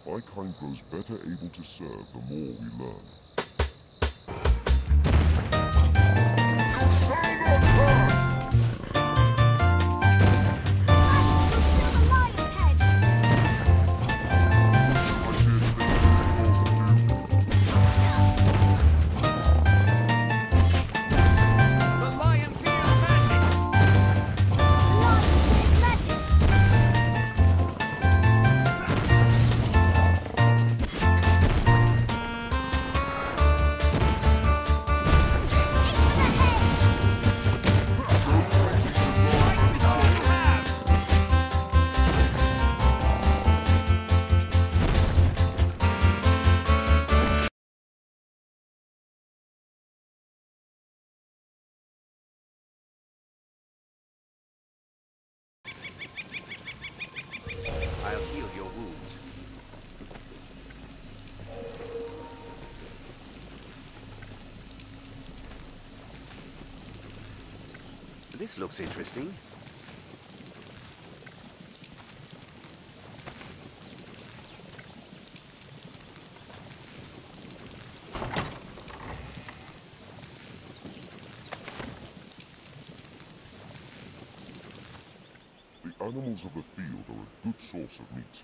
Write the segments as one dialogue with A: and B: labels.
A: My kind grows better able to serve the more we learn.
B: I'll heal your wounds. This looks interesting.
A: The animals of the field are a good source of meat.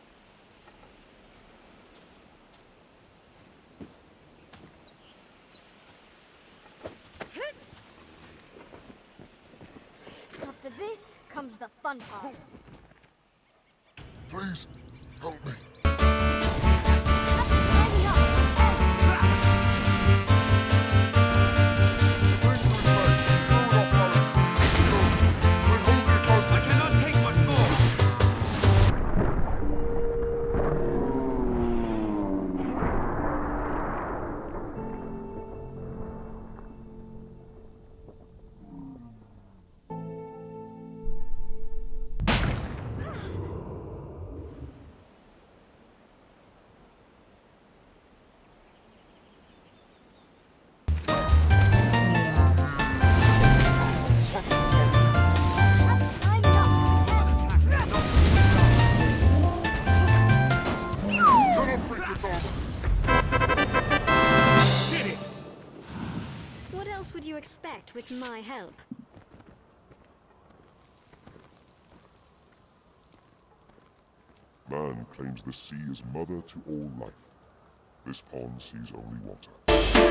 C: After this comes the fun part.
A: Please, help me.
C: What else would you expect with my help?
A: Man claims the sea is mother to all life. This pond sees only water.